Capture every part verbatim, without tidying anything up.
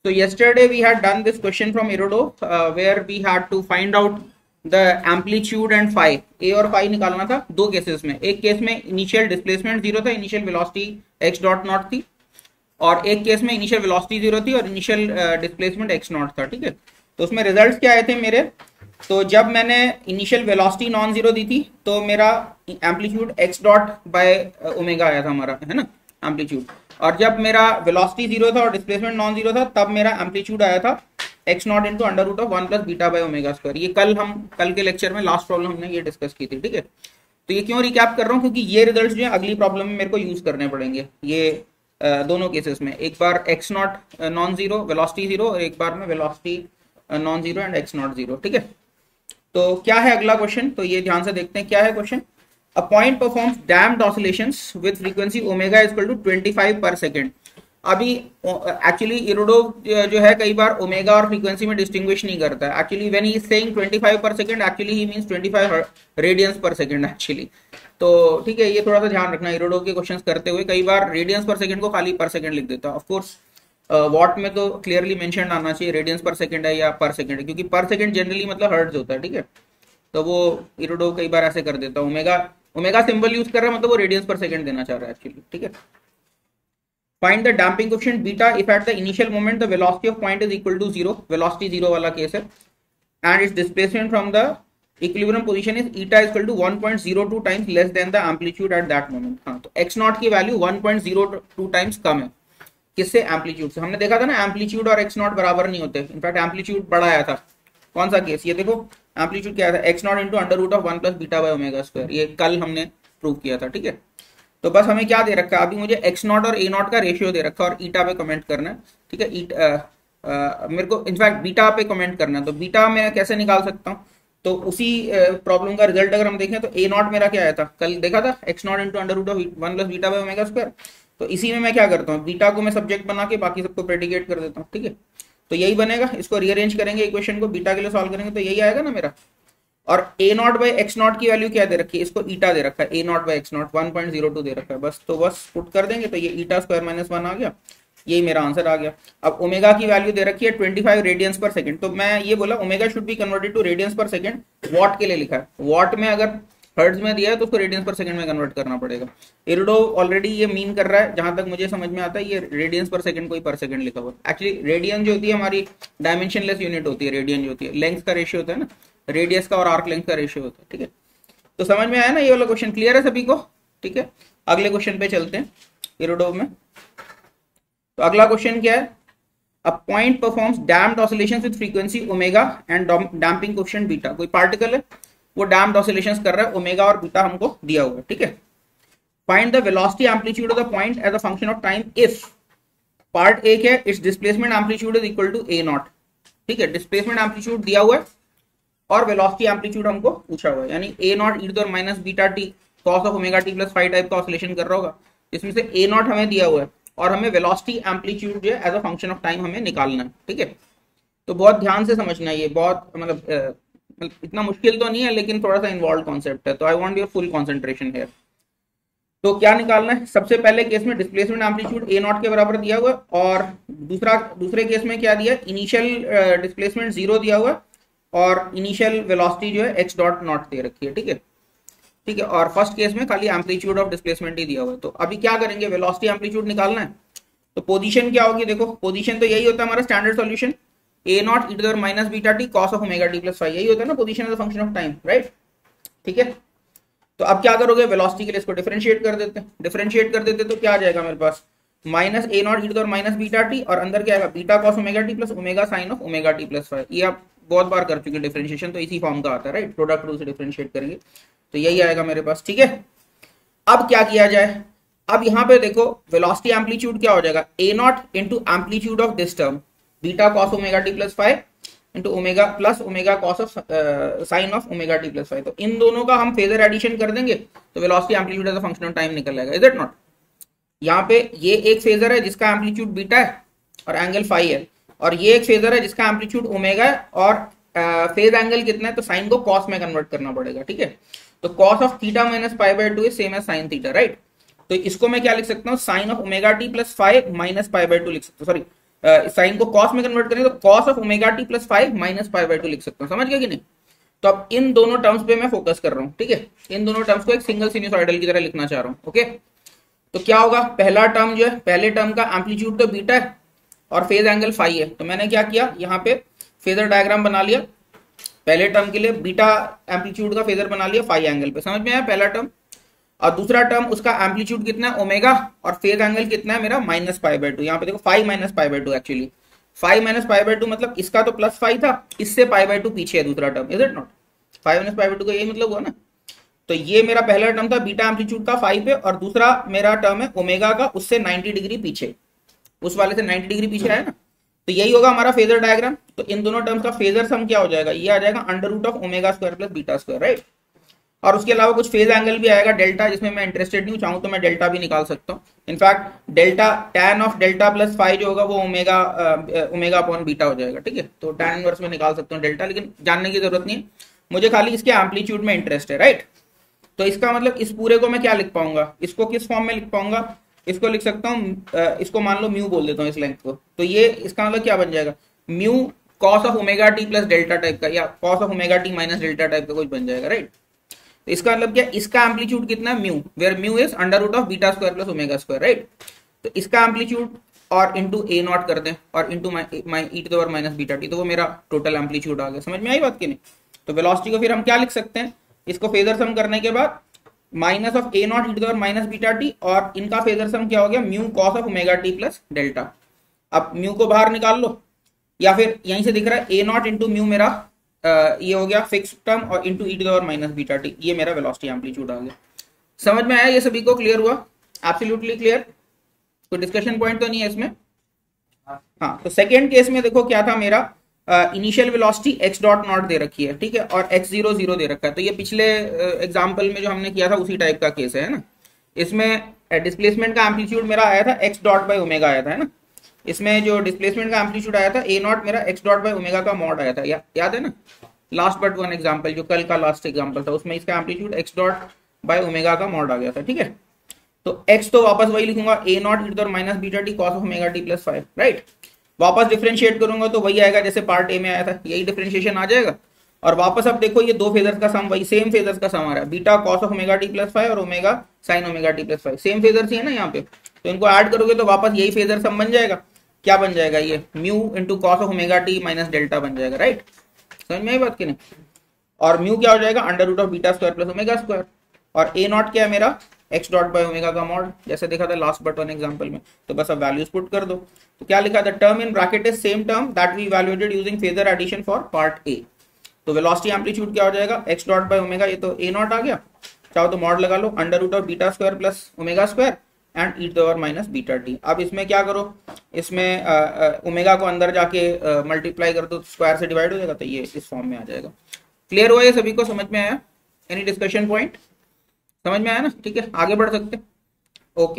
So yesterday we had done this question from Irodov uh, where we had to find out the amplitude and phi. A और phi निकालना था दो cases में. एक case में initial displacement zero था, initial velocity x dot naught थी, और एक केस में इनिशियल वेलोसिटी जीरो थी और इनिशियल डिस्प्लेसमेंट x नॉट था. ठीक है, तो उसमें रिजल्ट्स क्या आए थे मेरे. तो जब मैंने इनिशियल वेलोसिटी नॉन जीरो दी थी तो मेरा amplitude x dot by omega आया था हमारा, है ना, एम्पलीट्यूड. और जब मेरा वेलोसिटी जीरो था और डिस्प्लेसमेंट नॉन जीरो था तब मेरा एम्पलीट्यूड आया था x naught into under root of one plus beta by omega square. ये कल हम कल के लेक्चर में लास्ट प्रॉब्लम हमने ये डिस्कस की थी. ठीक है, तो ये क्यों रिकैप कर रहा हूँ, क्योंकि ये रिजल्ट्स जो है अगली प्रॉब्लम में मेरे को यूज करने पड़ेंगे. ये आ, दोनों केसेस में, एक बार x naught non zero velocity zero और एक बार में velocity non zero and x naught zero. ठीक है, तो क्या है अगला क्वेश्चन, तो ये ध्यान से देखते हैं क्या है question. A point performs damped oscillations with frequency omega is equal to twenty-five per second. अभी एक्चुअली इरोडोव जो है कई बार ओमेगा और फ्रीक्वेंसी में डिस्टिंग्विश नहीं करता है. Actually when he is saying twenty-five per second actually he means twenty-five radians per second actually. तो ठीक है, ये थोड़ा सा ध्यान रखना. इरोडोव के क्वेश्चंस करते हुए कई बार रेडियंस पर सेकंड को खाली पर सेकंड लिख देता है. ऑफ कोर्स वॉट में तो क्लियरली मेंशन आना चाहिए रेडियंस पर सेकंड है या पर सेकंड है, क्योंकि पर सेकंड जनरली मतलब हर्ट्ज होता है. ठीक है, तो वो इरोडोव कई बार ऐसे कर देता है. ओमेगा ओमेगा सिंबल यूज कर रहा है मतलब वो रेडियंस पर सेकंड देना चाह रहा है एक्चुअली. ठीक है, find the damping coefficient beta if at the initial moment the velocity of point is equal to zero. Velocity zero वाला केस है and its displacement from the equilibrium position is eta is equal to one point zero two times less than the amplitude at that moment. हां, तो x naught की value one point zero two times कम है. किससे? Amplitude से. हमने देखा था ना एम्पलीट्यूड और x नॉट बराबर नहीं होते. इनफैक्ट एम्पलीट्यूड बड़ा आया था. कौन सा केस? ये देखो, एम्पलीट्यूड क्या था, x naught into under root of one plus beta by omega square. ये कल हमने प्रूव किया था. ठीक है, तो बस हमें क्या दे रखा है, अभी मुझे एक्स नॉट और ए नॉट का रेशियो दे रखा है और ईटा पे कमेंट करना है. ठीक है, ईट मेरे को इनफैक्ट बीटा पे कमेंट करना है. तो बीटा मैं कैसे निकाल सकता हूँ, तो उसी प्रॉब्लम uh, का रिजल्ट अगर हम देखें तो ए नॉट मेरा क्या आया था, कल देखा था, x naught into under root of one plus beta by omega square. तो इसी में मैं क्या करता हूँ, बीटा को मैं सब्जेक्ट बना के बाकी सबको प्रेडिकेट कर देता हूँ. ठीक है, तो यही बनेगा. इसको रीअरेंज करेंगे इक्वेशन को, बीटा के लिए सॉल्व करेंगे तो यही आएगा ना मेरा. और a naught by x naught की वैल्यू क्या दे रखी है, इसको ईटा दे रखा है. A naught by x naught one point zero two दे रखा है. बस तो बस पुट कर देंगे तो ये ईटा स्क्वायर माइनस वन आ गया. यही मेरा आंसर आ गया. अब ओमेगा की वैल्यू दे रखी है twenty-five रेडियंस पर सेकंड. तो मैं ये बोला omega should be converted to radians per second. What के लिए लिखा है, वॉट में अगर हर्ट्ज में दिया है तो उसको रेडियंस पर सेकंड में कन्वर्ट करना पड़ेगा. इरोडोव ऑलरेडी ये मीन कर रहा है, जहां तक मुझे समझ में आता है, ये रेडियंस पर सेकंड कोई पर सेकंड लिखा हुआ है. एक्चुअली रेडियन जो होती है हमारी डायमेंशनलेस यूनिट होती है. रेडियन जो होती है लेंथ का रेशियो होता है ना, रेडियस का और आर्क लेंथ का रेशियो होता है. ठीक है, तो समझ में आया ना ये वाला क्वेश्चन, क्लियर है सभी को. ठीक है, अगले क्वेश्चन पे चलते हैं इरोडोव में. तो अगला क्वेश्चन क्या है, a point performs damped oscillations with frequency omega and damping coefficient beta. कोई पार्टिकल है वो डैम्प्ड ऑसिलेशंस कर रहा है, ओमेगा और बीटा हमको दिया हुआ है. ठीक है, find the velocity amplitude of the point as a function of time if part A क्या है, its displacement amplitude is equal to a naught. ठीक है, डिस्प्लेसमेंट एम्पलीट्यूड दिया हुआ है और वेलोसिटी एम्पलीट्यूड हमको पूछा हुआ है, यानी a naught e to the minus beta t cos of omega t plus five type का ऑसिलेशन कर रहा होगा. इसमें से ए नॉट हमें दिया हुआ है और हमें वेलोसिटी एम्पलीट्यूड जो है as a function of time हमें निकालना है. ठीक है, तो बहुत ध्यान से समझना है. ये बहुत मतलब इतना मुश्किल तो नहीं है लेकिन थोड़ा सा इन्वॉल्व कॉन्सेप्ट है. तो I want your full concentration here. तो क्या निकालना है, सबसे पहले केस में डिस्प्लेसमेंट एम्पलीट्यूड ए नॉट के बराबर दिया हुआ है और दूसरा दूसरे केस में क्या दिया, इनिशियल डिस्प्लेसमेंट जीरो दिया हुआ है और इनिशियल वेलोसिटी जो है एक्स डॉट नॉट दे रखी है. ठीक है, ठीक है, और फर्स्ट केस में खाली एम्पलीट्यूड ऑफ डिस्प्लेसमेंट ही दिया हुआ है. तो अभी क्या करेंगे, वेलोसिटी एम्पलीट्यूड निकालना है. तो पोजीशन क्या होगी, देखो पोजीशन तो यही होता है हमारा standard solution, a naught e to the minus beta t cos of omega t plus five. यही होता है ना position as a function of time, right. ठीक है, तो अब क्या करोगे, वेलोसिटी के लिए इसको डिफरेंशिएट कर देते हैं. डिफरेंशिएट कर देते तो क्या आ जाएगा मेरे पास, minus a naught e to the minus beta t और अंदर क्या आएगा, beta cos omega t plus omega sine of omega t plus five. ये आप बहुत बार कर चुके डिफरेंशिएशन, तो इसी फॉर्म का आता है, राइट. प्रोडक्ट रूल से डिफरेंशिएट करेंगे तो यही आएगा मेरे पास. ठीक है, अब क्या किया जाए, अब यहाँ पे देखो वेलोसिटी एम्पलीट्यूड क्या हो जाएगा, a naught into amplitude of this term beta cos omega t plus five into omega plus omega cos of sine of omega t plus five. तो इन दोनों का हम फेजर एडिशन कर देंगे तो velocity amplitude as a function of time निकल जाएगा. Is it not. यहाँ पे ये एक फेजर है जिसका एम्पलीट्यूड बीटा है और एंगल फाई है, और ये एक फेजर है जिसका एम्पलीट्यूड ओमेगा है और फेज एंगल कितना है, तो साइन को कॉस में कन्वर्ट करना पड़ेगा. ठीक है, तो cos of theta minus pi by two is same as sine theta, right. तो इसको मैं क्या लिख सकता हूँ, sine of omega t plus five minus pi by two लिख सकता हूँ, सॉरी साइन को कॉस में कन्वर्ट करें तो cos of omega t plus five minus five by two लिख सकता हूँ, समझ गया कि नहीं। तो अब इन दोनों टर्म्स पे मैं फोकस कर रहा हूँ, ठीक है, इन दोनों टर्म्स को एक सिंगल सिनुसॉइडल की तरह लिखना चाह रहा हूँ। ओके, तो क्या होगा, पहला टर्म जो है, पहले टर्म का एम्पलीट्यूड तो बीटा है और फेज एंगल फाई है, तो मैंने क्या किया, यहाँ पे फेजर डायग्राम बना लिया, पहले टर्म के लिए बीटा एम्पलीट्यूड का फेजर बना लिया फाई एंगल पे, समझ में आया पहला टर्म। और दूसरा टर्म उसका एम्पलीट्यूड कितना है ओमेगा और फेज एंगल कितना है मेरा माइनस पाई बाय टू, यहाँ पे देखो five minus pi by two, actually five minus pi by two मतलब इसका तो प्लस फाइव था, इससे पाई बाय टू पीछे है दूसरा term, is it not, five minus pi by two का यही मतलब हुआ ना। तो ये मेरा पहला टर्म था बीटा एम्पलीट्यूड का फाइव पे, और दूसरा मेरा टर्म है ओमेगा का उससे नाइन्टी डिग्री पीछे, उस वाले से नाइन्टी डिग्री पीछे है ना, तो यही होगा हमारा फेजर डायग्राम। तो इन दोनों टर्म्स का फेजर सम क्या हो जाएगा, ये आ जाएगा under root of omega square plus beta square, right. और उसके अलावा कुछ फेज एंगल भी आएगा डेल्टा, जिसमें मैं इंटरेस्टेड नहीं हूं, चाहूं तो मैं डेल्टा भी निकाल सकता हूं। In fact delta tan of delta plus five जो होगा वो ओमेगा ओमेगा अपॉन बीटा हो जाएगा, ठीक है। तो टैन इनवर्स में निकाल सकता हूं डेल्टा, लेकिन जानने की जरूरत नहीं है, मुझे खाली इसके एम्पलीट्यूड में इंटरेस्ट है, राइट। तो इसका मतलब इस पूरे को मैं क्या लिख पाऊंगा, इसको किस फॉर्म में लिख पाऊंगा, इसको लिख सकता हूँ, इसको मान लो म्यू बोल देता हूँ इस लेंथ को, तो ये इसका मतलब क्या बन जाएगा, mu cos of omega t plus delta type का, या cos of omega t minus delta type का कुछ बन जाएगा, राइट। तो इसका मतलब क्या, इसका एम्पलीट्यूड कितना है mu, where mu is under root of beta square plus omega square, right. तो इसका एम्पलीट्यूड और इंटू ए नॉट कर दें और into e to the power minus beta t, तो वो मेरा टोटल एम्पलीट्यूड आ गया, समझ में आई बात की नहीं। तो वेलोसिटी को फिर हम क्या लिख सकते हैं, इसको फेजर सम करने के बाद minus of a naught e to the power minus beta t, और इनका फेजर सम क्या हो गया, mu cos of omega t plus delta. अब म्यू को बाहर निकाल लो, या फिर यहीं से दिख रहा है ए नॉट इंटू म्यू मेरा आ, ये हो गया फिक्स टर्म, और into e to the power minus beta t, ये मेरा वेलोसिटी एम्पलीट्यूड आ गया। समझ में आया, ये सभी को क्लियर हुआ, एब्सोल्युटली क्लियर, कोई डिस्कशन पॉइंट तो नहीं है इसमें। हाँ, तो सेकेंड केस में देखो क्या था, मेरा initial velocity x dot naught दे रखी है, ठीक है, और एक्स जीरो जीरो दे रखा है। तो ये पिछले एग्जाम्पल uh, में जो हमने किया था उसी टाइप का केस है ना। इसमें डिस्प्लेसमेंट का एम्पलीट्यूड मेरा आया था एक्स डॉट बाई ओमेगा आया था, है ना। इसमें जो डिस्प्लेसमेंट का एम्पलीट्यूड आया था ए नॉट मेरा एक्स डॉट बाई ओमेगा का मॉड आया था, या, याद है ना, लास्ट बट वन एग्जाम्पल जो कल का लास्ट एग्जाम्पल था, उसमें इसका amplitude x dot by omega का मॉड आ गया था, ठीक है। तो एक्स तो वापस वही लिखूंगा, a naught e to the power minus beta t cos of omega t plus five, right. वापस डिफरेंशिएट करूंगा तो वही आएगा जैसे पार्ट ए में आया था, यही डिफरेंशिएशन आ जाएगा। और वापस अब देखो ये दो फेजर्स का सम, वही सेम फेजर्स का सम आ रहा है, beta cos of omega t plus five और omega sine omega t plus five, same phasors ही है ना यहाँ पे। तो इनको ऐड करोगे तो वापस यही फेजर सम बन जाएगा, क्या बन जाएगा, ये mu into cos of omega t minus delta बन जाएगा, राइट। समझ में आई बात की नहीं। और म्यू क्या हो जाएगा, under root of beta square plus omega square, और ए नॉट क्या है मेरा एक्स डॉट बाई ओमेगा का मॉड, जैसे देखा था लास्ट बट वन एग्जाम्पल में। तो बस अब वैल्यूज पुट कर दो, तो क्या लिखा था, term in bracket is same term that we evaluated using phasor addition for part A. तो वेलोसिटी एम्पलीट्यूड क्या हो जाएगा, एक्स डॉट बाई ओमेगा, ये तो ए नॉट आ गया, चाहो तो मॉड लगा लो, under root of beta square plus omega square and e to the power minus beta t. अब इसमें क्या करो, इसमें ओमेगा को अंदर जाके मल्टीप्लाई कर दो, स्क्वायर से डिवाइड हो जाएगा, तो ये इस फॉर्म में आ जाएगा। क्लियर हुआ ये सभी को, समझ में आया, एनी डिस्कशन पॉइंट, समझ में आया ना, ठीक है, आगे बढ़ सकते। ओके,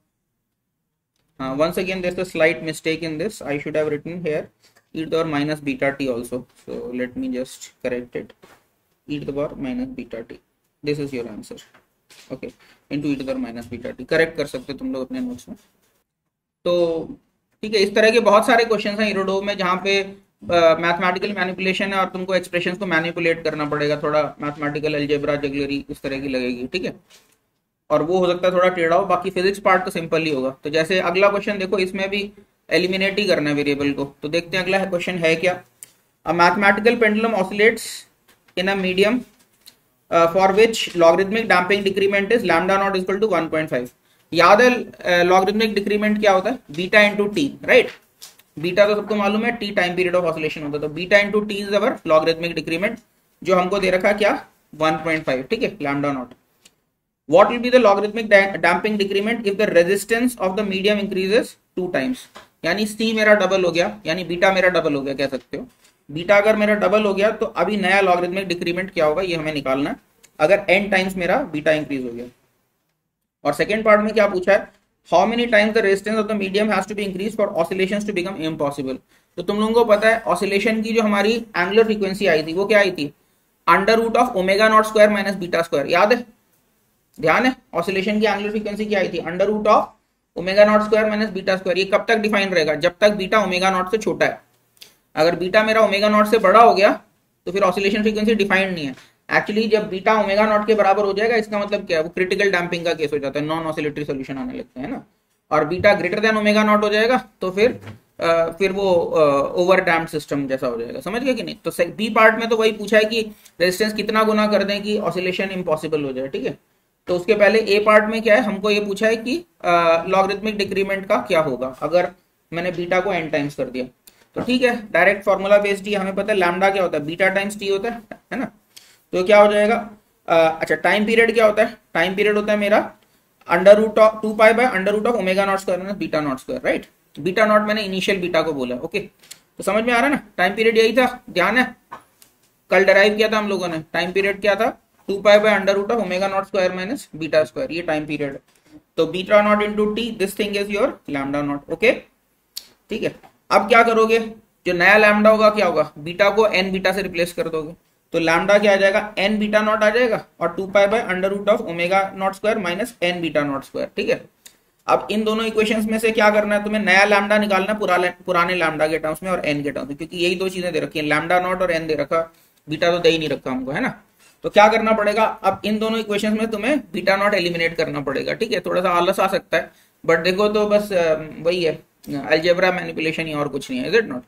हाँ, once again there's a slight mistake in this, I should have written here e to the power minus beta t also, so let me just correct it, e to the power minus beta t, this is your answer, okay, into e to the power minus beta t, correct कर सकते तुम लोग अपने notes में। तो ठीक है, इस तरह के बहुत सारे क्वेश्चंस हैं इरोडो में जहाँ पे मैथमेटिकल uh, मैनिपुलेशन है और तुमको एक्सप्रेशंस को मैनिपुलेट करना पड़ेगा, थोड़ा मैथमेटिकल अलजेब्रा जगलरी इस तरह की लगेगी, ठीक है, और वो हो सकता है थोड़ा टेढ़ा हो, बाकी फिजिक्स पार्ट तो सिंपल ही होगा। तो जैसे अगला क्वेश्चन देखो, इसमें भी एलिमिनेट ही करना है वेरिएबल को, तो देखते हैं अगला क्वेश्चन है क्या। A mathematical pendulum oscillates in a medium for which logarithmic damping decrement is lambda naught equal to one point five. याद है लॉगरिथमिक डिक्रीमेंट क्या होता है, beta into t, right. Beta तो सबको मालूम है, t time period of oscillation होता है, तो beta into t is our logarithmic decrement, जो हमको दे रखा क्या वन पॉइंट फाइव, ठीक है, lambda naught. What will be the logarithmic damping decrement if the resistance of the medium increases two times? यानी C मेरा डबल हो गया, यानी बीटा मेरा डबल हो गया, कह सकते हो। बीटा अगर मेरा डबल हो गया तो अभी नया लॉगरिथमिक डिक्रीमेंट क्या होगा, ये हमें निकालना है, अगर n टाइम्स मेरा बीटा इंक्रीज हो गया। और सेकेंड पार्ट में क्या पूछा है, how many times the resistance of the medium has to be increase for oscillations to become impossible. तो तुम लोगों को पता है ऑसिलेशन की जो हमारी एंगुलर फ्रीक्वेंसी आई थी वो क्या आई थी, under root of omega naught square minus beta square, याद है, ध्यान है, ऑसिलेशन की एंगुलर फ्रीक्वेंसी क्या आई थी, under root of omega naught square minus beta square. ये कब तक डिफाइन रहेगा? जब तक बीटा ओमेगा नॉट से छोटा है। अगर बीटा मेरा ओमेगा नॉट से बड़ा हो गया तो फिर ऑसिलेशन फ्रीक्वेंसी डिफाइंड नहीं है। एक्चुअली जब बीटा ओमेगा नॉट के बराबर हो जाएगा इसका मतलब क्या है? वो क्रिटिकल डैम्पिंग का केस हो जाता है, नॉन ऑसिलेटरी सोल्यूशन आने लगते हैं ना। और beta greater than omega naught हो जाएगा तो फिर आ, फिर वो ओवर डैम्प्ड सिस्टम जैसा हो जाएगा। समझ गए कि नहीं? तो बी पार्ट में तो वही पूछा है कि रेजिस्टेंस कितना गुना कर दें कि ऑसिलेशन इम्पॉसिबल हो जाए, ठीक है। तो उसके पहले ए पार्ट में क्या है, हमको ये पूछा है कि लॉगरिथमिक डिक्रीमेंट का क्या होगा अगर मैंने बीटा को एन टाइम्स कर दिया। तो ठीक है, डायरेक्ट फॉर्मूला बेस्ड ही हमें पता है लैम्डा क्या होता है, बीटा टाइम्स टी होता है, है ना। तो क्या हो जाएगा? आ, अच्छा, टाइम पीरियड क्या होता है? टाइम पीरियड होता है मेरा under root of two pi by under root of omega naught square minus beta naught square, right. Beta naught मैंने इनिशियल बीटा को बोला, ओके। तो समझ में आ रहा है ना? टाइम पीरियड यही था, ध्यान है। कल डराइव किया था हम लोगों ने, टाइम पीरियड क्या था? Two pi by under root of omega naught square minus beta square, ये टाइम पीरियड। तो beta naught into t, this thing is your lambda naught, okay, ठीक है। अब क्या करोगे? जो नया लैम्डा होगा क्या होगा? बीटा को एन बीटा से रिप्लेस कर दोगे तो लैम्डा क्या आ जाएगा? एन बीटा नॉट आ जाएगा और two pi by under root of omega naught square minus n beta naught square, ठीक है। अब इन दोनों इक्वेशंस में से क्या करना है तुम्हें? नया लैम्डा निकालना पुराने पुराने लैम्डा के टर्म्स में और एन के टर्म्स में, क्योंकि यही दो चीजें दे रखी है, लैम्डा नॉट और एन दे रखा, बीटा तो दे ही नहीं रखा हमको, है ना। तो क्या करना पड़ेगा? अब इन दोनों इक्वेशंस में तुम्हें बीटा नॉट एलिमिनेट करना पड़ेगा, ठीक है। थोड़ा सा आलस आ सकता है बट देखो तो बस वही है, अलजेब्रा मैनिपुलेशन ही, और कुछ नहीं है, इज इट नॉट।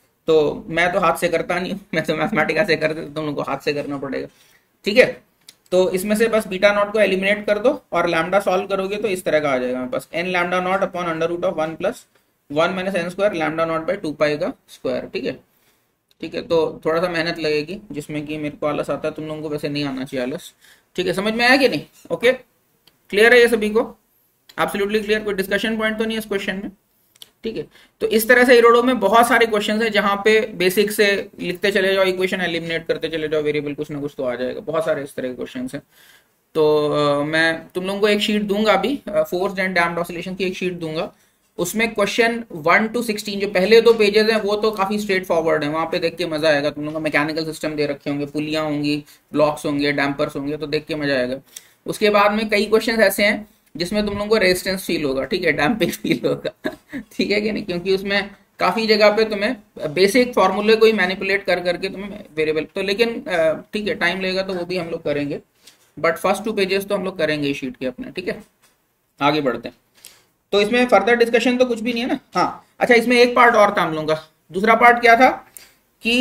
तो मैं तो हाथ से करता नहीं हूँ, मैं तो मैथमेटिक्स से करते, तुम लोगों को हाथ से करना पड़ेगा, ठीक है। तो इसमें से बस बीटा नॉट को एलिमिनेट कर दो और लैम्डा सॉल्व करोगे तो इस तरह का आ जाएगा मेरे पास, n lambda naught upon under root of one plus one minus n square lambda naught by two pi का स्क्वायर, ठीक है। ठीक है, तो थोड़ा सा मेहनत लगेगी जिसमें कि मेरे को आलस आता है, तुम लोगों को वैसे नहीं आना चाहिए आलस, ठीक है। समझ में आया कि नहीं? ओके, क्लियर है ये सभी को? एब्सोल्युटली क्लियर, कोई डिस्कशन पॉइंट तो नहीं है इस क्वेश्चन में, ठीक है। तो इस तरह से इरोडो में बहुत सारे क्वेश्चंस है जहां पे बेसिक से लिखते चले जाओ, इक्वेशन एलिमिनेट करते चले जाओ, वेरिएबल कुछ ना कुछ तो आ जाएगा, बहुत सारे इस तरह के क्वेश्चंस हैं। तो आ, मैं तुम लोगों को एक शीट दूंगा अभी, फोर्स्ड एंड डैम्प्ड ऑसिलेशन की एक शीट दूंगा, उसमें क्वेश्चन वन टू सिक्सटीन जो पहले दो पेजेस हैं वो तो काफी स्ट्रेट फॉरवर्ड है, वहां पे देख के मजा आएगा। तुम लोगों को मैकेनिकल सिस्टम दे रखे होंगे, पुलियां होंगी, ब्लॉक्स होंगे, डैम्पर्स होंगे, तो देख के मजा आएगा। उसके बाद में कई क्वेश्चन ऐसे हैं जिसमें तुम लोगों को रेजिस्टेंस फील होगा, ठीक है, डैम्पिंग फील होगा ठीक है कि नहीं, क्योंकि उसमें काफी जगह पे तुम्हें बेसिक फॉर्मूले को ही मैनिपुलेट कर करके तुम्हें वेरिएबल, तो लेकिन ठीक है, टाइम लगेगा तो वो भी हम लोग करेंगे, बट फर्स्ट टू पेजेस तो हम लोग करेंगे इस शीट के अपने, ठीक है। आगे बढ़ते हैं, तो इसमें फर्दर डिस्कशन तो कुछ भी नहीं है ना। हाँ अच्छा, इसमें एक पार्ट और था हम लोगों का, दूसरा पार्ट क्या था कि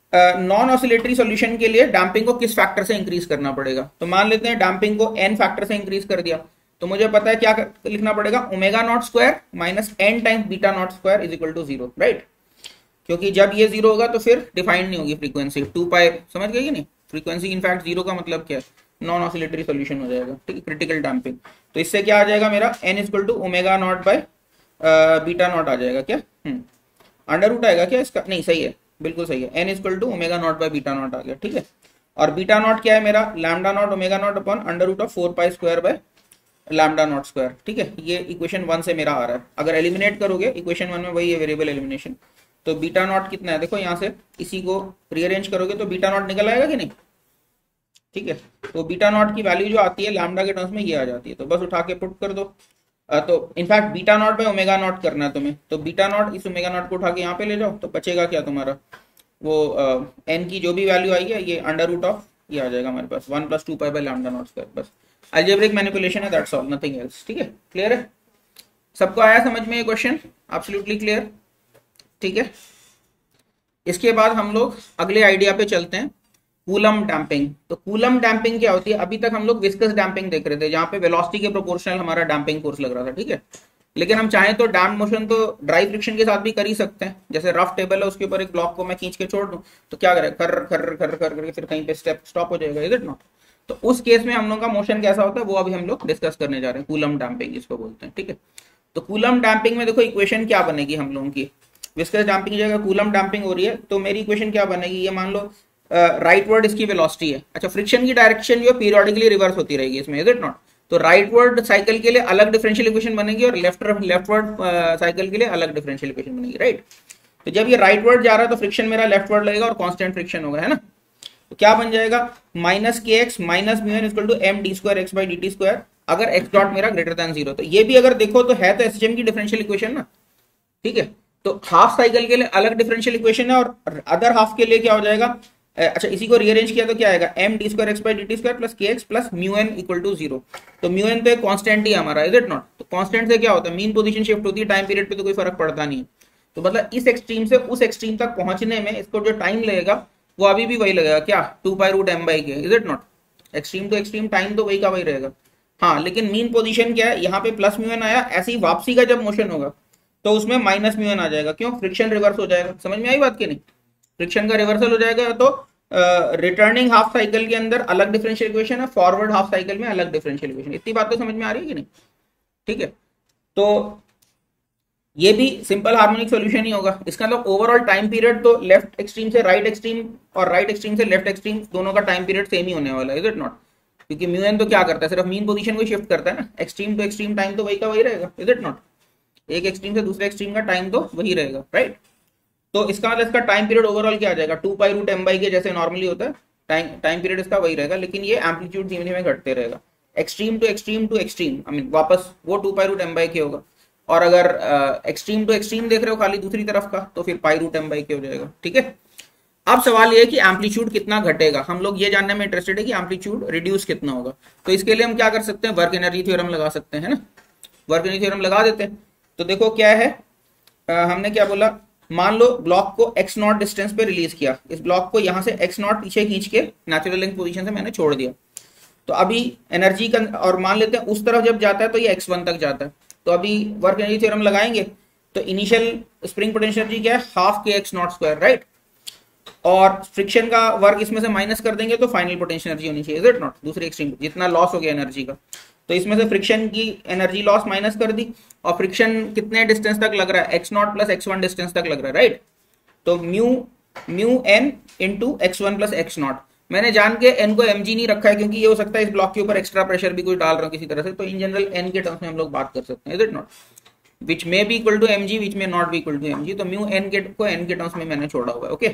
नॉन ऑसिलेटरी सॉल्यूशन के लिए डैम्पिंग को किस फैक्टर से इंक्रीज करना पड़ेगा। तो मान लेते हैं डैम्पिंग को एन फैक्टर से इंक्रीज कर दिया, तो मुझे पता है क्या लिखना पड़ेगा, omega naught square minus n times beta naught square is equal to zero, right. क्योंकि जब ये जीरो होगा तो फिर डिफाइंड नहीं होगी फ्रीक्वेंसी, टू पाई, समझ गए कि नहीं? फ्रीक्वेंसी इनफैक्ट जीरो का मतलब क्या है, नॉन ऑसिलेटरी सॉल्यूशन हो जाएगा, ठीक है, क्रिटिकल डैम्पिंग। तो इससे क्या आ जाएगा मेरा, n is equal to omega naught by beta naught आ जाएगा, क्या अंडर रूट आएगा क्या इसका? नहीं, सही है, बिल्कुल सही है, n is equal to omega naught by beta naught आ गया, ठीक है। और बीटा नॉट क्या है मेरा, lambda naught omega naught upon under root of four pi square by lambda naught square, ठीक है। ये इक्वेशन वन से मेरा आ रहा है। अगर एलिमिनेट करोगे इक्वेशन वन में, वही है वेरिएबल एलिमिनेशन, तो बीटा नॉट कितना है देखो, यहाँ से इसी को रीअरेंज करोगे तो बीटा नॉट निकल आएगा कि नहीं, ठीक है। तो बीटा नॉट की वैल्यू जो आती है लैम्डा के टर्म्स में ये आ जाती है, तो बस उठा के पुट कर दो। तो in fact beta naught by omega naught करना है तुम्हें, तो बीटा नॉट इस ओमेगा नॉट को उठा के यहाँ पे ले जाओ, तो बचेगा क्या तुम्हारा, वो एन की जो भी वैल्यू आई है ये अंडर रूट ऑफ ये आ जाएगा हमारे पास one plus two pi by lambda naught square, बस अलजेब्रिक मैनिपुलेशन है, दैट्स ऑल, नथिंग एल्स, ठीक है। क्लियर है? सबको आया समझ में ये क्वेश्चन? एब्सोल्युटली क्लियर, ठीक है। इसके बाद हम लोग अगले आइडिया पे चलते हैं, कूलम डैम्पिंग। तो कूलम डैम्पिंग क्या होती है? अभी तक हम लोग विस्कस डैम्पिंग देख रहे थे, जहां पे वेलोसिटी के प्रोपोर्शनल हमारा डैम्पिंग फोर्स लग रहा था, ठीक है। लेकिन हम चाहें तो डैम्प मोशन तो ड्राई फ्रिक्शन के साथ भी कर ही सकते हैं। जैसे रफ टेबल है, उसके ऊपर एक ब्लॉक को मैं खींच के छोड़ दूं तो क्या करे, कर कर कर कर करके फिर कहीं पे स्टेप स्टॉप हो जाएगा, इज इट नॉट? तो उस केस में हम लोग का मोशन कैसा होता है वो अभी हम लोग डिस्कस करने जा रहे हैं, कूलम डैम्पिंग इसको बोलते हैं, ठीक है। तो कूलम डैम्पिंग में देखो इक्वेशन क्या बनेगी हम लोगों की, विस्कस डैम्पिंग की जगह कूलम डैम्पिंग हो रही है, तो मेरी इक्वेशन क्या बनेगी, ये मान लो राइट वर्ड इसकी वेलोसिटी है, अच्छा फ्रिक्शन की डायरेक्शन जो पीरियोडिकली रिवर्स होती रहेगी इसमें, इज इट नॉट? तो राइट वर्ड साइकिल के लिए अलग डिफरेंशियल इक्वेशन बनेगी और लेफ्ट लेफ्ट वर्ड साइकिल के लिए अलग डिफरेंशियल इक्वेशन बनेगी, राइट। तो जब ये राइट वर्ड जा रहा है तो फ्रिक्शन मेरा लेफ्ट वर्ड लगेगा और कांस्टेंट फ्रिक्शन होगा, है ना। तो क्या बन जाएगा, minus k x minus mu n equal to m d square x by d t square, अगर एक्स डॉट मेरा ग्रेटर देन जीरो। तो ये भी अगर देखो तो है तो एसएचएम की डिफरेंशियल इक्वेशन ना, ठीक है। तो हाफ साइकिल के लिए अलग डिफरेंशियल इक्वेशन है और अदर हाफ के लिए क्या हो जाएगा, अच्छा इसी को रीअरेंज किया तो क्या आएगा, m d square x by d t square plus k x plus mu n equal to zero. तो म्यू एन तो एक कांस्टेंट ही हमारा, इज इट नॉट। तो कांस्टेंट से क्या होता है, मीन पोजीशन शिफ्ट होती है, टाइम पीरियड पे तो कोई फर्क पड़ता नहीं है। तो मतलब इस एक्सट्रीम से उस एक्सट्रीम तक पहुंचने में इसको जो टाइम लगेगा वो अभी भी वही लगेगा, क्या, two pi root m by k, is it not. Extreme to extreme time तो वही का वही रहेगा। हाँ लेकिन मीन पोजीशन क्या है, यहाँ पे प्लस म्यू एन आया, ऐसी वापसी का जब मोशन होगा तो उसमें माइनस म्यू एन आ जाएगा, क्यों, फ्रिक्शन रिवर्स हो जाएगा। समझ में आई बात की नहीं, फ्रिक्शन का रिवर्सल हो जाएगा। तो रिटर्निंग हाफ साइकिल के अंदर अलग डिफरेंशियल इक्वेशन है, फॉरवर्ड हाफ साइकिल में अलग डिफरेंशियल इक्वेशन। इतनी बात तो समझ में आ रही है कि नहीं, ठीक है। तो ये भी सिंपल हार्मोनिक सॉल्यूशन ही होगा। इसका मतलब ओवरऑल टाइम पीरियड तो लेफ्ट एक्सट्रीम से राइट एक्सट्रीम और राइट एक्सट्रीम से लेफ्ट एक्सट्रीम दोनों का टाइम पीरियड सेम ही होने वाला है, इज इट नॉट। क्योंकि म्यू एन तो क्या करता है, सिर्फ मीन पोजीशन को शिफ्ट करता है ना, एक्सट्रीम टू एक्सट्रीम टाइम तो वही का वही रहेगा, इज इट नॉट। एक एक्सट्रीम से दूसरे एक्सट्रीम का टाइम तो वही रहेगा, राइट। तो इसका मतलब इसका टाइम पीरियड ओवरऑल क्या आ जाएगा, two pi root m by k जैसे नॉर्मली होता है, टाइम टाइम पीरियड इसका वही रहेगा, लेकिन ये एम्पलीट्यूड धीमे धीमे घटते रहेगा, extreme to extreme to extreme, I mean वापस वो two pi root m by k होगा। और अगर एक्सट्रीम टू एक्सट्रीम देख रहे हो खाली दूसरी तरफ का, तो फिर पाई रूट एम बाई के हो जाएगा, ठीक है। अब सवाल ये है कि एम्पलीट्यूड कितना घटेगा, हम लोग ये जानने में इंटरेस्टेड है कि एम्पलीट्यूड रिड्यूस कितना होगा। तो इसके लिए हम क्या कर सकते हैं, वर्क एनर्जी थ्योरम लगा सकते हैं ना, वर्क एनर्जी थ्योरम लगा देते हैं। तो देखो क्या है, आ, हमने क्या बोला, मान लो ब्लॉक को एक्स नॉट डिस्टेंस पे रिलीज किया, इस ब्लॉक को यहां से एक्स नॉट पीछे खींच के नेचुरल लिंक पोजीशन से मैंने छोड़ दिया। तो अभी एनर्जी का, और मान लेते हैं उस तरफ जब जाता है तो ये एक्स वन तक जाता है। तो अभी वर्क एनर्जी थ्योरम लगाएंगे तो इनिशियल स्प्रिंग पोटेंशियल एनर्जी क्या है, half k x naught square, right. और फ्रिक्शन का वर्क इसमें से माइनस कर देंगे तो फाइनल पोटेंशियल एनर्जी होनी चाहिए, इज इट नॉट, दूसरी एक्सट्रीम जितना लॉस हो गया एनर्जी का। तो इसमें से फ्रिक्शन की एनर्जी लॉस माइनस कर दी, और फ्रिक्शन कितने डिस्टेंस तक लग रहा है, x naught plus x one distance तक लग रहा है, राइट। तो mu mu n into x one plus x naught. मैंने जान के एन को एम जी नहीं रखा है क्योंकि ये हो सकता है इस ब्लॉक के ऊपर एक्स्ट्रा प्रेशर भी कोई डाल रहा हो किसी तरह से, तो इन जनरल एन के टर्म्स में हम लोग बात कर सकते हैं, is it not, which may be equal to m g which may not be equal to m g. तो म्यू एन के को एन के टर्म्स में मैंने छोड़ा हुआ है, ओके।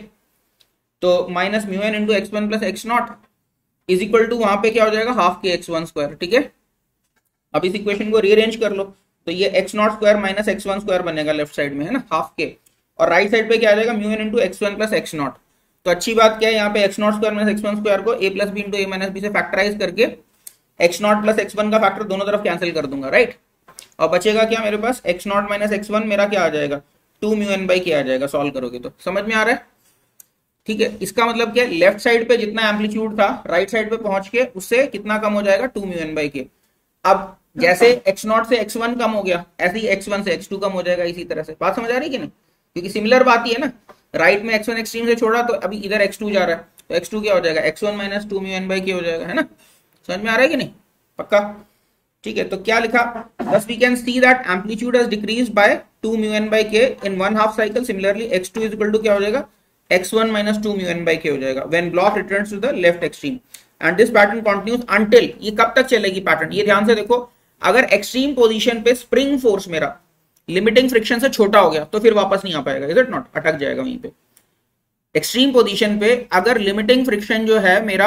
तो minus mu n into x one plus x naught is equal to वहां पे क्या हो जाएगा, half k x one square, ठीक है। अब इस इक्वेशन को रीअरेंज कर लो तो ये x naught square minus x one square बनेगा लेफ्ट साइड में, है ना, हाफ के, और राइट साइड पे क्या आ जाएगा, mu n into x one plus x naught. तो अच्छी बात क्या है, यहाँ पे x naught square minus x one square को a plus b into a minus b से फैक्टराइज करके x naught plus x one का फैक्टर दोनों तरफ कैंसिल कर दूंगा, राइट। और बचेगा क्या मेरे पास, x not minus x one मेरा क्या आ जाएगा, टू म्यू एन बाई के आ जाएगा, सॉल्व करोगे तो समझ में आ रहा है, ठीक है। इसका मतलब क्या है, लेफ्ट साइड पे जितना एम्पलीट्यूड था राइट साइड पे पहुंच के उससे कितना कम हो जाएगा, to mu n by k. अब जैसे एक्स नॉट से एक्स वन कम हो गया, ऐसे ही एक्स वन से एक्स टू कम हो जाएगा, इसी तरह से। बात समझ आ रही है कि नहीं, क्योंकि सिमिलर बात ही है ना, राइट में एक्स वन एक्सट्रीम से छोड़ा तो अभी इधर एक्स टू जा रहा है, तो एक्स टू क्या हो जाएगा, x one minus two mu n by k हो जाएगा, है ना। समझ में आ रहा है कि नहीं, पक्का, ठीक है। तो क्या लिखा, thus we can see that amplitude has decreased by two mu n by k in one half cycle. Similarly x two is equal to क्या हो जाएगा, x one minus two mu n by k हो जाएगा when block returns to the left extreme. And this pattern continues until, ये कब तक चलेगी pattern, ये ध्यान से देखो, अगर एक्सट्रीम पोजीशन पे स्प्रिंग फोर्स मेरा लिमिटिंग फ्रिक्शन से छोटा हो गया तो फिर वापस नहीं आ पाएगा, इज इट नॉट, अटक जाएगा वहीं पे। एक्सट्रीम पोजीशन पे अगर लिमिटिंग फ्रिक्शन जो है मेरा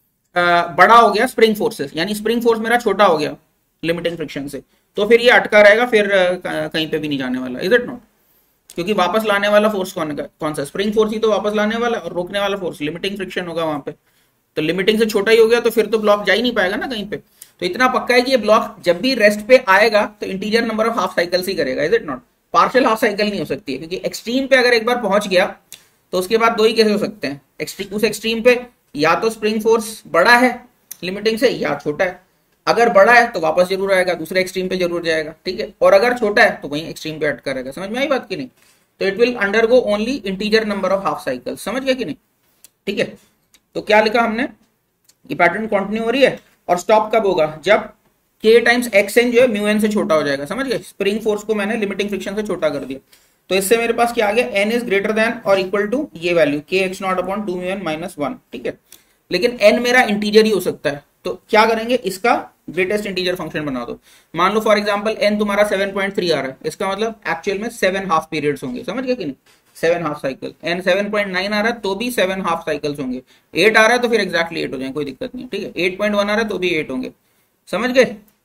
आ, बड़ा हो गया स्प्रिंग फोर्स से, यानी स्प्रिंग फोर्स मेरा छोटा हो गया लिमिटिंग फ्रिक्शन से, तो फिर ये अटका रहेगा, फिर कहीं पे भी नहीं जाने वाला, इज इट नॉट। क्योंकि वापस लाने वाला फोर्स कौन कौन सा, स्प्रिंग फोर्स ही तो वापस लाने वाला, और रोकने वाला फोर्स लिमिटिंग फ्रिक्शन होगा वहां पे। तो लिमिटिंग से छोटा ही हो गया तो फिर तो ब्लॉक जा ही नहीं पाएगा ना कहीं पे। तो इतना पक्का है कि ये ब्लॉक जब भी रेस्ट पे आएगा तो interior number of half cycles ही करेगा, is it not, partial half cycle नहीं हो सकती है। क्योंकि एक्सट्रीम पे अगर एक बार पहुंच गया तो उसके बाद दो ही केस हो सकते हैं, एक्सट्रीम उस एक्सट्रीम पे या तो स्प्रिंग फोर्स बड़ा है लिमिटिंग से या छोटा है। अगर बड़ा है तो वापस जरूर आएगा, दूसरे एक्सट्रीम पे जरूर जाएगा, ठीक है। और अगर छोटा है तो वही एक्सट्रीम पे अटका रहेगा। समझ में आई बात की नहीं। तो it will undergo only integer number of half cycle, समझ गया कि नहीं, ठीक है। तो क्या लिखा हमने, ये पैटर्न कंटिन्यू हो रही है, और स्टॉप कब होगा, जब के टाइम्स एक्स एन जो है म्यू एन से छोटा हो जाएगा। समझ गए, स्प्रिंग फोर्स को मैंने लिमिटिंग फ्रिक्शन से छोटा कर दिया, तो इससे मेरे पास क्या आ गया, एन इज ग्रेटर देन और इक्वल टू ये value k x nought upon two mu n minus one, ठीक है। लेकिन एन मेरा इंटीजर ही हो सकता है, तो क्या करेंगे, इसका ग्रेटेस्ट इंटीजर फंक्शन बना दो। मान लो फॉर एग्जांपल एन तुम्हारा सेवन पॉइंट थ्री आ रहा है, इसका मतलब एक्चुअल में सेवन हाफ पीरियड्स होंगे। समझ गए कि नहीं, seven half cycle. N seven point nine आ रहा है तो भी सेवन हाफ साइकिल्स होंगे। एट आ रहा है तो फिर एक्जैक्टली एट हो जाएंगे, कोई दिक्कत नहीं, ठीक है। एट पॉइंट वन आ रहा है तो भी एट होंगे। समझ गए,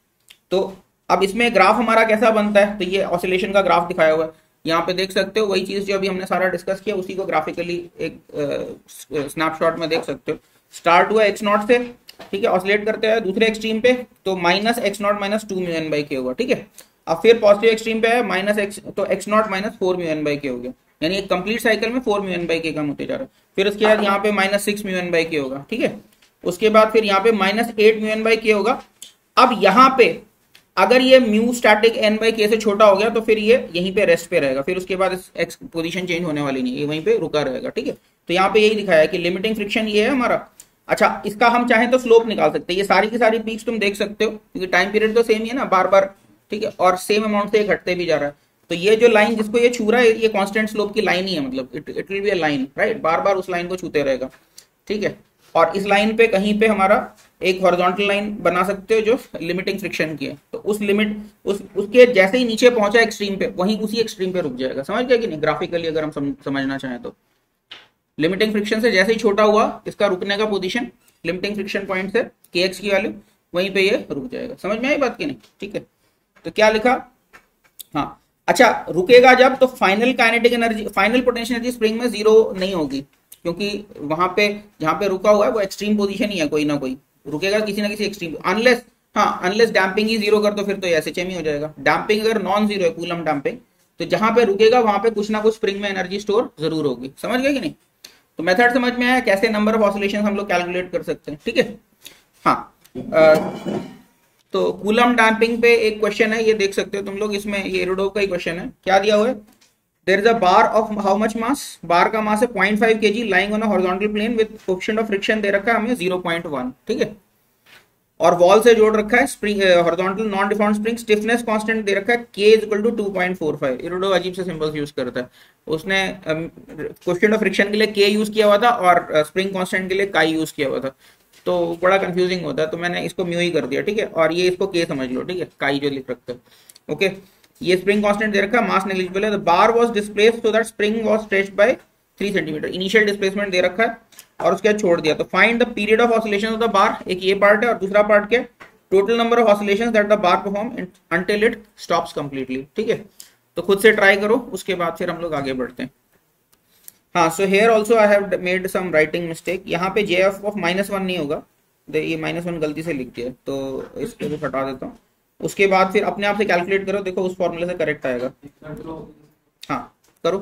तो अब इसमें ग्राफ हमारा कैसा बनता है, तो ये ऑसिलेशन का ग्राफ दिखाया हुआ है, यहाँ पे देख सकते हो वही चीज जो अभी हमने सारा डिस्कस किया उसी को ग्राफिकली एक स्नैपशॉट में देख सकते हो। स्टार्ट हुआ एक्स नॉट से, ठीक है, ऑसिलेट करते हैं दूसरे एक्सट्रीम पे, तो minus x not minus two mu n by k होगा, ठीक है। अब फिर पॉजिटिव एक्सट्रीम पे है माइनस एक्स, तो x not minus four mu n by k हो गया, यानी एक कंप्लीट साइकिल में four mu n by k कम होते जा रहा है। फिर उसके बाद यहाँ पे minus six mu n by k होगा, ठीक है। उसके बाद फिर यहाँ पे minus eight mu n by k होगा। अब यहाँ पे अगर ये म्यू स्टैटिक एन बाई के से छोटा हो गया तो फिर ये यहीं पे रेस्ट पे रहेगा, फिर उसके बाद एक्स पोजीशन चेंज होने वाली नहीं, ये वहीं पे रुका रहेगा, ठीक है। तो यहाँ पे यही दिखाया है कि लिमिटिंग फ्रिक्शन ये है हमारा। अच्छा, इसका हम चाहें तो स्लोप निकाल सकते हैं, ये सारी की सारी पीक्स तुम देख सकते हो क्योंकि टाइम पीरियड तो सेम ही है ना बार बार, ठीक है, और सेम अमाउंट से घटते भी जा रहा है। तो ये जो लाइन जिसको ये छू रहा है ये कांस्टेंट स्लोप की लाइन ही है, मतलब it it will be a line, right, बार बार उस लाइन को छूते रहेगा, ठीक है। और इस लाइन पे कहीं पे हमारा एक हॉरिजॉन्टल लाइन बना सकते हो जो लिमिटिंग फ्रिक्शन की है, तो उस लिमिट उस उसके जैसे ही नीचे पहुंचा एक्सट्रीम पे वहीं उसी एक्सट्रीम पे रुक जाएगा, समझ गए कि नहीं, ग्राफिकली अगर हम सम, समझना चाहें तो लिमिटिंग फ्रिक्शन से जैसे ही छोटा हुआ इसका रुकने का पोजीशन लिमिटिंग फ्रिक्शन पॉइंट से के एक्स की वैल्यू वहीं पे ये रुक जाएगा, समझ में आई बात की नहीं, ठीक है। तो क्या लिखा, हाँ अच्छा, रुकेगा जब तो final kinetic energy final potential energy spring में जीरो नहीं होगी, क्योंकि वहां पे जहां पे रुका हुआ है वो एक्सट्रीम पोजीशन ही है, कोई ना कोई रुकेगा किसी ना किसी एक्सट्रीम, अनलेस हाँ अनलेस डैम्पिंग ही जीरो कर तो फिर तो एस एच एम ही हो जाएगा। डैम्पिंग अगर नॉन जीरो है कूलम डैम्पिंग, तो जहां पे रुकेगा वहां पे कुछ ना कुछ स्प्रिंग में एनर्जी स्टोर जरूर होगी, समझ गए कि नहीं। तो मेथड समझ में आया कैसे नंबर ऑफ ऑसिलेशन हम लोग कैलकुलेट कर सकते हैं, ठीक है। हाँ आ, तो कूलम डैम्पिंग पे एक क्वेश्चन है, ये देख सकते हो तुम लोग, इसमें ये एरोडोव का ही क्वेश्चन है, क्या दिया हुआ है, there is a bar of how much mass, bar का मास है point five KG lying on a horizontal plane with coefficient of friction दे रखा है हमें जीरो पॉइंट वन, ठीक है, और वॉल से जोड़ रखा है spring horizontal non deformed spring, stiffness constant दे रखा है k is equal to two point four five. एरोडोव अजीब से सिंबल्स यूज करता है, उसने कोएफिशिएंट ऑफ फ्रिक्शन के लिए k यूज किया हुआ था और स्प्रिंग कांस्टेंट के लिए काई यूज किया हुआ था, तो बड़ा कंफ्यूजिंग होता है, तो मैंने इसको म्यू ही कर दिया, ठीक है, और ये इसको k समझ लो, ठीक है, काई जो लिख रखा है, ओके। ये स्प्रिंग कांस्टेंट दे रखा है, मास नेग्लिजिबल है, the bar was displaced so that spring was stretched by three centimetre, initial displacement दे रखा है और उसके बाद छोड़ दिया। तो find the period of oscillation of the bar, एक ये पार्ट है और दूसरा पार्ट क्या, total number of oscillations that the bar perform until it stops completely, ठीक है। तो खुद से ट्राई करो, उसके बाद फिर हम लोग आगे बढ़ते हैं। हाँ, so here also I have made some writing mistake, यहाँ पे J F of minus one नहीं होगा, ये माइनस वन गलती से लिख दिया, तो इसको भी हटा देता हूँ। उसके बाद फिर अपने आप से कैलकुलेट करो, देखो उस फॉर्मूले से करेक्ट आएगा। हाँ करो,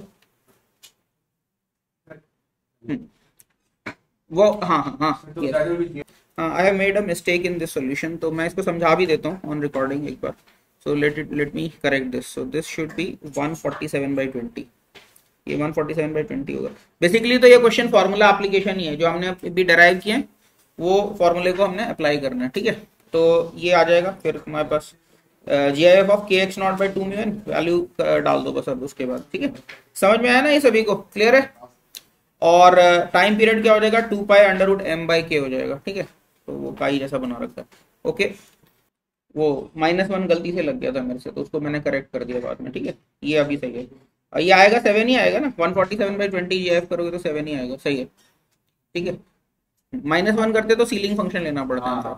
वो हाँ हाँ हाँ I have made a mistake in this solution, तो मैं इसको समझा भी देता हूँ ऑन रिकॉर्डिंग एक बार। So let it let me correct this, so this should be one forty seven by twenty, ये one forty seven by twenty होगा। बेसिकली तो ये क्वेश्चन फार्मूला एप्लीकेशन ही है, जो हमने अभी डिराइव किए वो फार्मूले को हमने अप्लाई करना है, ठीक है। तो ये आ जाएगा फिर तुम्हारे पास G I F of k x nought by two mu n, value डाल दो बस अब उसके बाद, ठीक है। समझ में आया ना ये सभी को, क्लियर है। और टाइम पीरियड क्या हो जाएगा, two pi under root m by k हो जाएगा, ठीक है। तो वो काई जैसा बना रखा है, ओके। वो माइनस वन गलती से लग गया था मेरे से, तो उसको मैंने करेक्ट कर दिया बाद में, ठीक है। ये अभी सही है, ये आएगा सेवन ही आएगा ना, one forty seven by twenty G I F करोगे तो सेवन ही आएगा, सही है, ठीक है। माइनस वन करते तो सीलिंग फंक्शन लेना पड़ता है,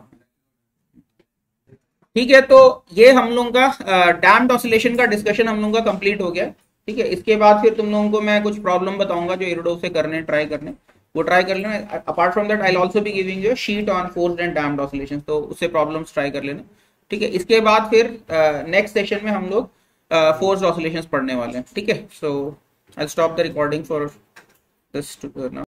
ठीक है। तो ये हम लोगों का डैम्प्ड ऑसिलेशन का डिस्कशन हम लोगों का कंप्लीट हो गया, ठीक है। इसके बाद फिर तुम लोगों को मैं कुछ प्रॉब्लम बताऊंगा जो एरोडोव से करने ट्राई करने, वो ट्राई कर लेना। Apart from that I will also be giving you sheet on forced and damped oscillation, तो उससे प्रॉब्लम्स ट्राई कर लेना, ठीक है। इसके बाद फिर नेक्स्ट uh, सेशन में हम लोग फोर्स्ड uh, ऑसिलेशंस पढ़ने वाले हैं, ठीक है। So I stop the recording for this